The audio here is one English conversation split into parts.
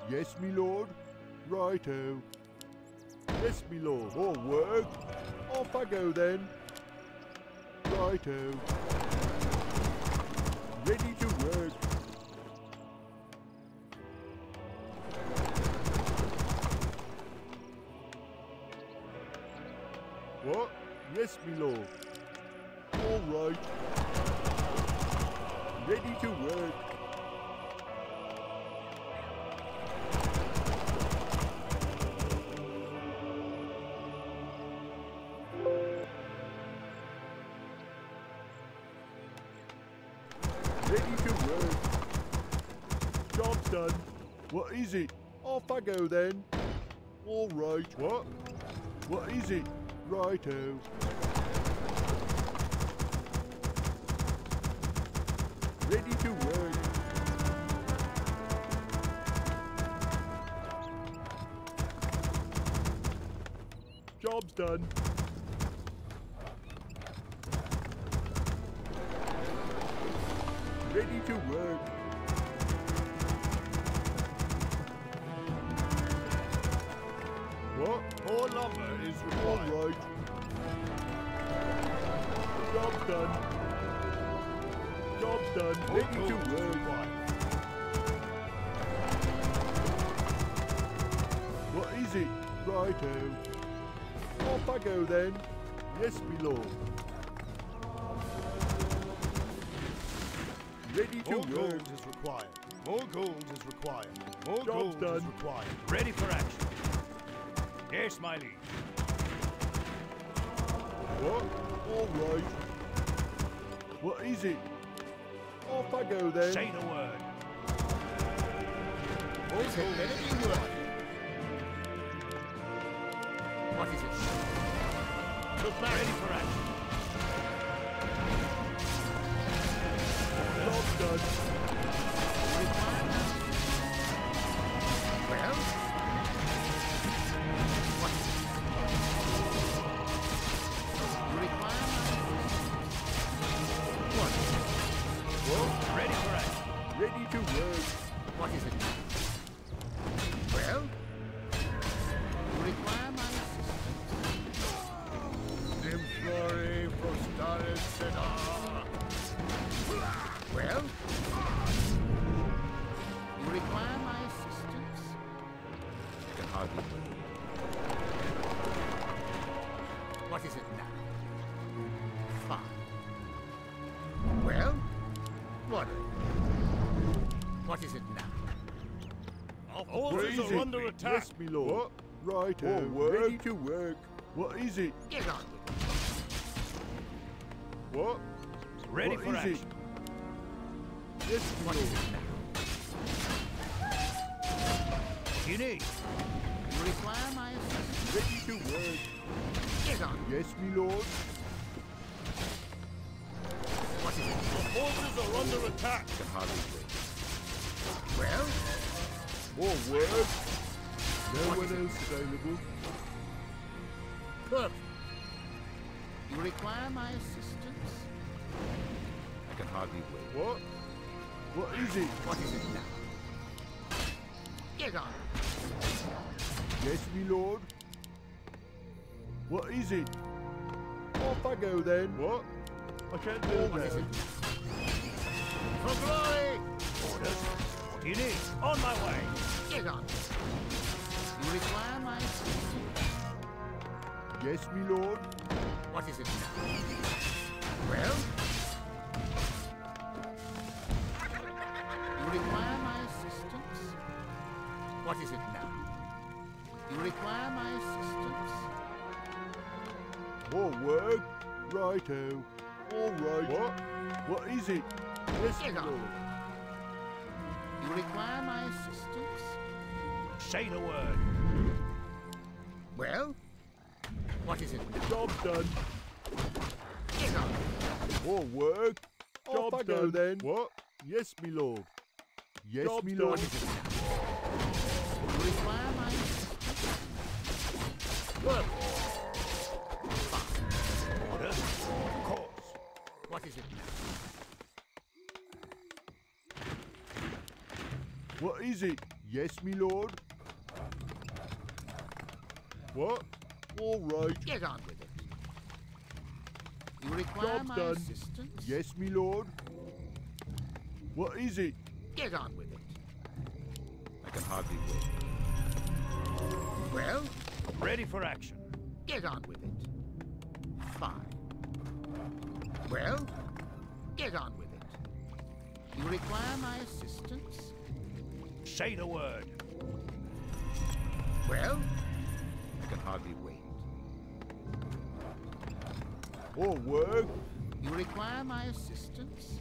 Yes, me lord. Righto. Yes, me lord. More work. Off I go then. Righto. Ready to work. What? Yes, me lord. All right. Ready to work. Ready to work. Job's done. What is it? Off I go then. All right. What? What is it? Righto. Ready to work. Job's done. Ready to work. What? More lumber is All required. right. Job's done. Job's done. Ready to work. What is it? Righto. Off I go then. Yes, me lord. Ready to More work. gold is required. More gold is required. More Job's gold is done. required. Ready for action. Yes, my liege. What? All right. What is it? Off I go then. Say the word. More gold is required. What is it? Ready for action. Job's done. Well? What is it? You require what? What? Ready for action. Ready to work. What is it? Well? You require my assistance. Implore prostaris senar. Well? You require my assistance? I can hardly believe. What is it now? Fine. Well? What? What is it now? Our What forces is are it? under attack. Yes, me lord. What? Righto. More work. Ready to work. What is it? Get on with it. What? Ready What for is action. it? Yes, me What is lord. it now? You need. You require my assistance? Ready to work. Get on. Yes, me lord. What is it? Our forces are under attack. I can hardly wait. Well? More work. No What one is it? else available. Perfect. You require my assistance? I can hardly wait. What? What is it? What is it now? Get on. Yes, me lord. What is it? Off I go then. What? I can't do What is that. it? For glory! Orders. What do you need? On my way. Get on. You require my assistance? Yes, me lord. What is it now? Well? You require my assistance? What is it now? You require my assistance? More work. Righto. All right. What? What is it? Yes, me Get on. lord. You require my assistance? Say the word. Well? What is it now? Job's done. Get on. More work. Off I Job's go done. then. What? Yes, me lord. Yes, Job's me done. lord. What is it now? You require my assistance? Good. Orders. Of course. What is it now? What is it? Yes, me lord. What? All right. Get on with it. You require Job's my done. assistance? Yes, me lord. What is it? Get on with it. I can hardly wait. Well, Ready for action. get on with it. Fine. Well, get on with it. You require my assistance? Say the word. Well, I can hardly wait. All work. you require my assistance?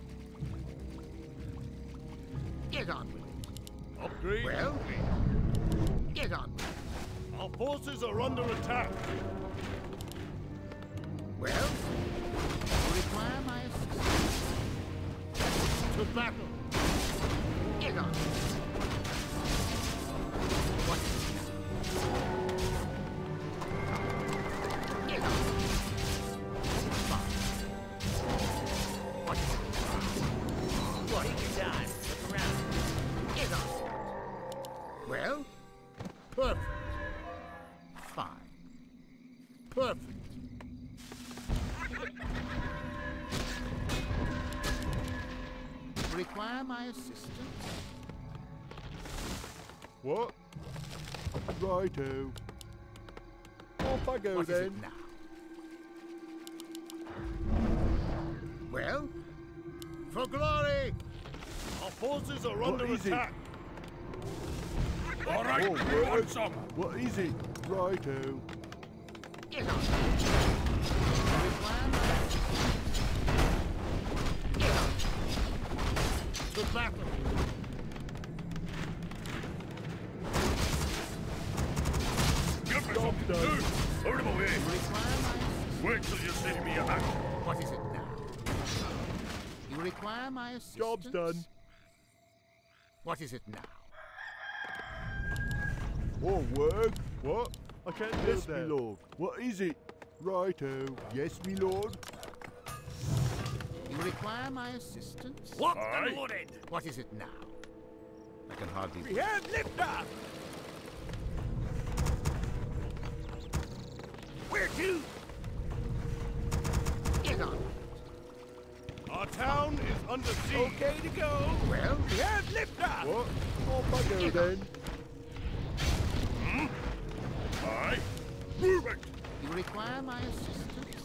Get on with it. Upgrade Well? complete. Get on with it. Our forces are under attack. Well, you require my assistance? To battle. Get on with it. What is it now? Get on with it. Fine. What is it? What is it? Time. Look around. Get on with it. Well, perfect. Fine. Perfect. Require my assistance? What? Righto. Off I go What is then. it now? Well, for glory! Our forces are What under is it? attack. All right, Oh, you word. want some? What is it? Righto. Get on. Require my assistance? Get on. To battle. Give me Job something done. to do. Put him away. Require my assistance? Wait till you see me in action. What is it now? You require my assistance? Job's done. What is it now? All work. What? I can't Yes, do me that. lord. What is it? Righto. Yes, me lord. You require my assistance? What Aye. the loaded? What is it now? I can hardly We wait. have liftoff. Where to? Get on. Our town is under siege. Okay to go. Well, We have liftoff. What? Off I go then. Aye. Move it. you require my assistance?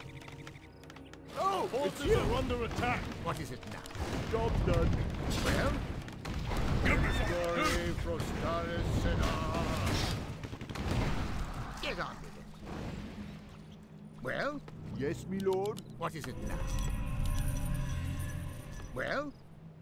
Oh, Forces are under attack. What is it now? Job's done. Well, Give me something to do. glory Frostaris Senar. Get on with it. Well, Yes, me lord. what is it now? Well,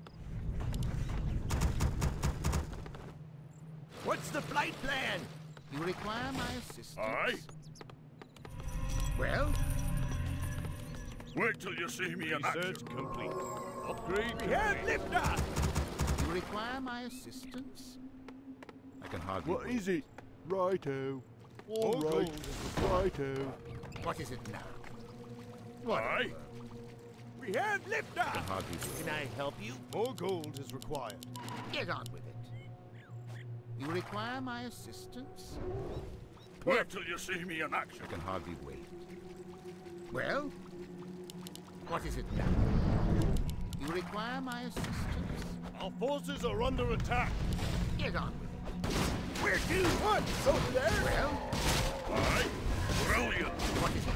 What's the flight plan? you require my assistance? Aye. Well, Wait till you see me in action. Research complete. Upgrade We have complete. liftoff. you require my assistance? I can hardly What wait. is it? Righto. All All right. gold is Righto. What is it now? Aye. We have I liftoff. can hardly wait. Can I help you? More gold is required. Get on with it. You require my assistance? Wait till you see me in action. I can hardly wait. Well, what is it now? You require my assistance? Our forces are under attack. Get on with it. Where to? What? Over there? Well, Aye. Brilliant. what is it?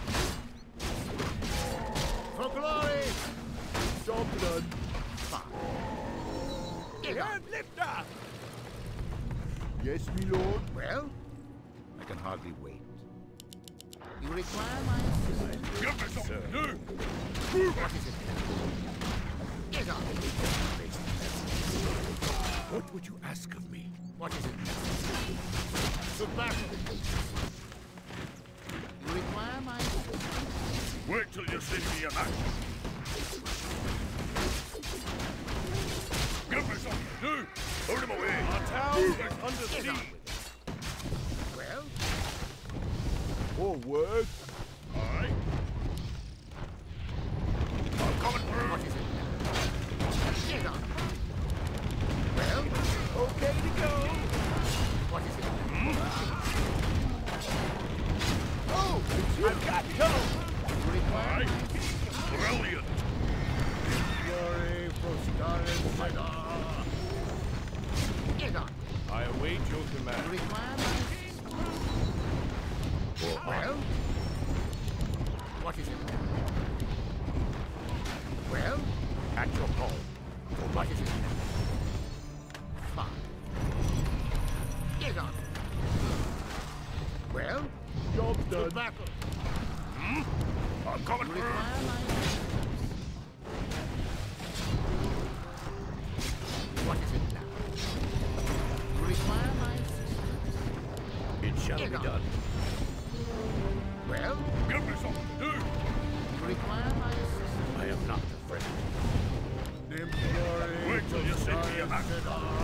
For glory! Job's done. Fine. We Get on. have liftoff. Yes, me lord. Well, I can hardly wait. you require my assistance? Give me something to do. What is it now? Get on. What would you ask of me? What is it now? To battle. You require my assistance? Wait till you see me in action. Give me something to do. Put him away. Our town is under Get on siege. with it. Well, All work. Aye. I'm coming what through. is it now? Get on. Well, Okay to go. command. Require my assistance. Well? What is it now? Well? At your call. What is it now? Fine. Get on. Well? Job To done. battle. I'm coming through. Require my assistance. What is it now? Require my assistance. It shall Get be on. done. Well? Give me something to do. Require my assistance. I am not afraid. Glory Wait till you see me in action.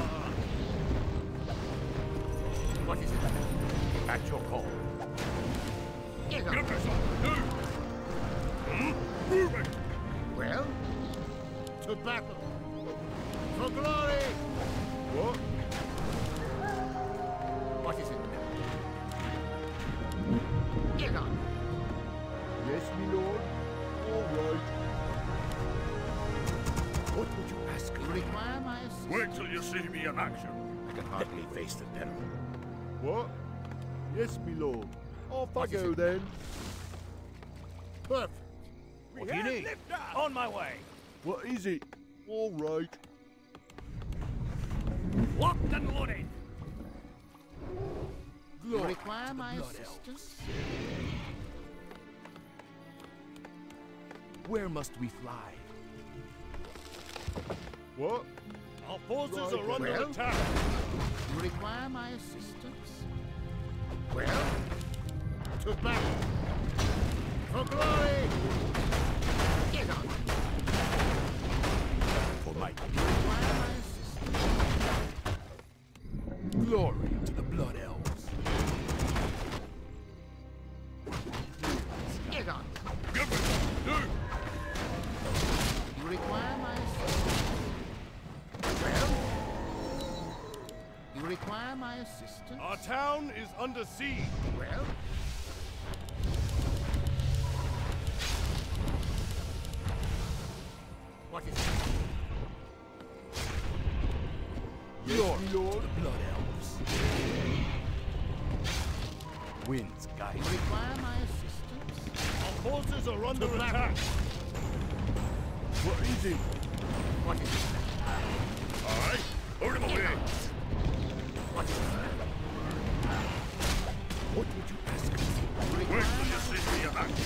What is it now? At your call. Get on. Give me something to do. Move it. Well? To battle. For glory! What? What is it now? Get on. Yes, my lord. All right. What would you ask? Require my assistance. Wait till you see me in action. I can Let hardly me face the peril. What? Yes, my lord. Off I What is go it? then. Perfect. What do you need? On my way. What is it? All right. Locked and loaded. Require my assistance. Where must we fly? What? Our forces Right, are under well. attack. Require my assistance. Well? To battle. For glory! Get on. For my Require my assistance. Glory to the Blood Elves. Get on. Give me something to do. You require my assistance. Well? You require my assistance. Our town is under siege. Well? What is it? Yes, my lord. Blood Elves. Winds guide. You require my assistance. Our forces are under attack. What is it? What is it? All right. Hold him away. What is it? What would you ask? You Wait require till you my see me in action.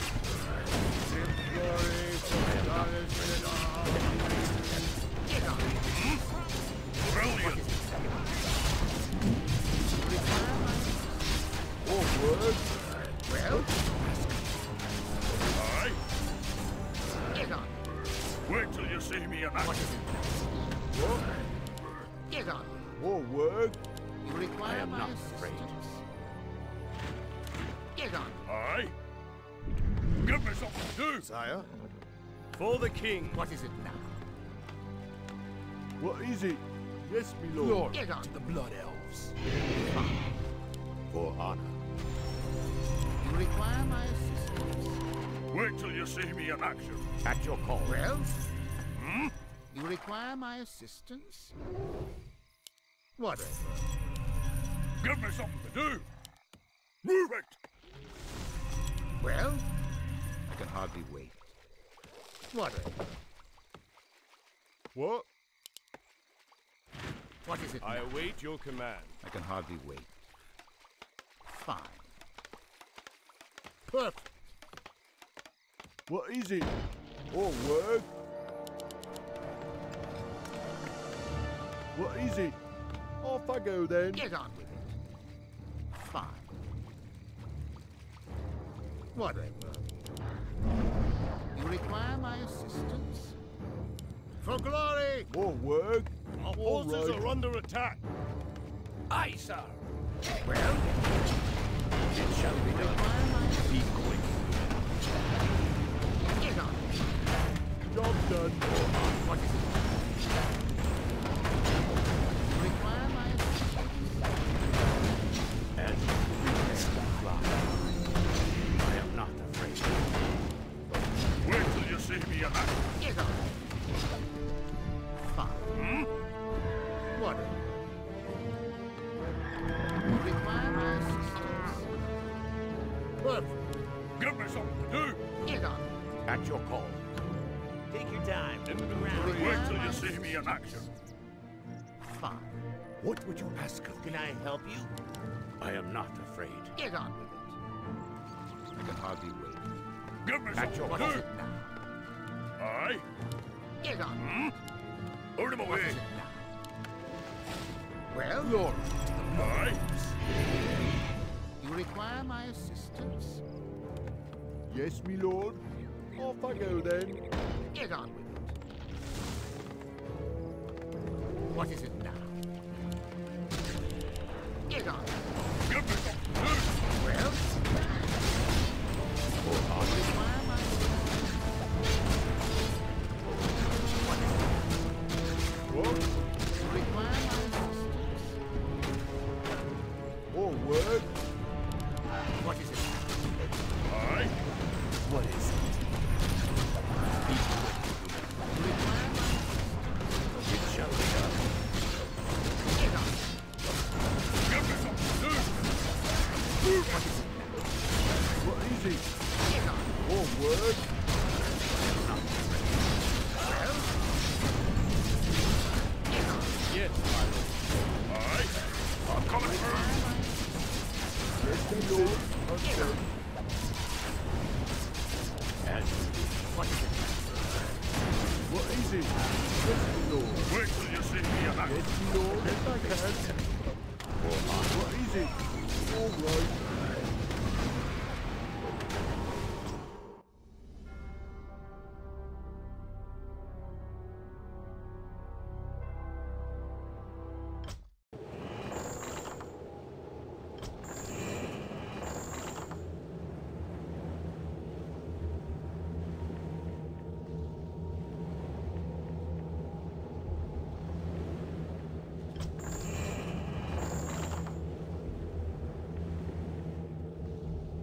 Get on. Brilliant. You require my All word. well? All right. Get on. Wait till you see me in What action. is it? What? Get on. All word. You require I am my not assistance. afraid. Get on. All right. Give me something to do. Sire, for the king. What is it now? What is it? Yes, my lord. Glory Get on. to the Blood Elves. For honor. You require my assistance. Wait till you see me in action. At your call. Well? You require my assistance? Whatever. Give me something to do. Move it. Well? I can hardly wait. Whatever. What? What is it I now? await your command. I can hardly wait. Fine. Perfect. What is it? All word. What is it? Off I go then. Get on with it. Fine. Whatever. You require my assistance? For glory! All word. Our All forces right. are under attack. Aye, sir. Well? It shall be done. Require my Be quick. Get on. Job done. What is it? You require my assistance? As you prepare to fly, I am not afraid. Wait till you see me in action. Get on. Fine. Whatever. At your call. Take your time. Look around. Wait till you see me in action. Fine. What would you ask of me? Can I help you? I am not afraid. Get on with it. I can hardly wait. Give me At your some. what is it now? Aye? Get on. Hold him What away. is it now? Well, Lord, Aye? you require my assistance? yes, me lord. Off I go then. Get on with it. What is it now? Get on. Give me some. Well, you require my What? You require my assistance? More word? What is it? Aye? What is it? You require my assistance? It shall be done. Get on. Give me some. What is it now? What is it? Get on. More word? Well, get on. Yes, my lord. Aye? I'm coming through. Yes, me lord. Okay. As What is it now? What is it? Yes, me lord. wait till you see me in action. Yes, me lord. Yes, I can. What is it? All right.